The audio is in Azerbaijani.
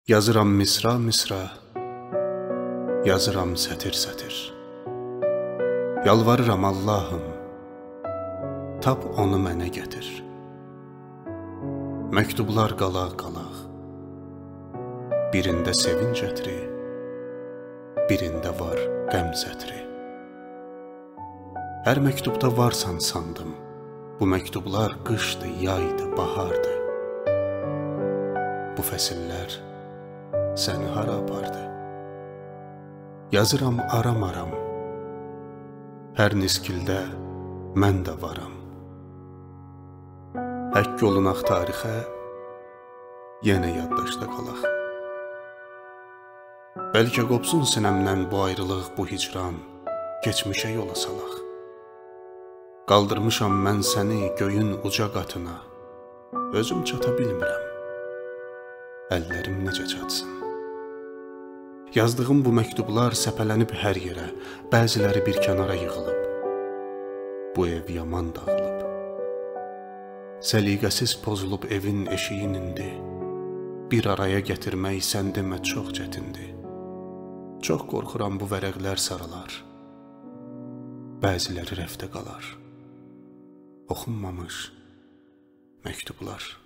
Yazıram misra-misra, yazıram sətir-sətir. Yalvarıram Allahım, tap onu mənə gətir. Məktublar qalaq-qalaq, birində sevinc ətri, birində var qəm zətri. Hər məktubda varsan sandım, bu məktublar qışdı, yaydı, bahardı. Bu fəsillər səni hara apardı? Yazıram aram-aram, hər niskildə mən də varam. Həkk olunaq tarixə, yenə yaddaşda qalaq. Bəlkə qopsun sinəmdən bu ayrılıq, bu hicran, geçmişə yola salaq. Qaldırmışam mən səni göyün uca qatına, özüm çata bilmirəm, əllərim necə çatsın. Yazdığım bu məktublar səpələnib hər yerə, bəziləri bir kənara yığılıb. Bu ev yaman dağılıb. Səliqəsiz pozulub evin eşiyin indi. Bir araya gətirmək sən demə çox çətindir. Çox qorxuram bu vərəqlər sarılar. Bəziləri rəfdə qalar. Oxunmamış məktublar.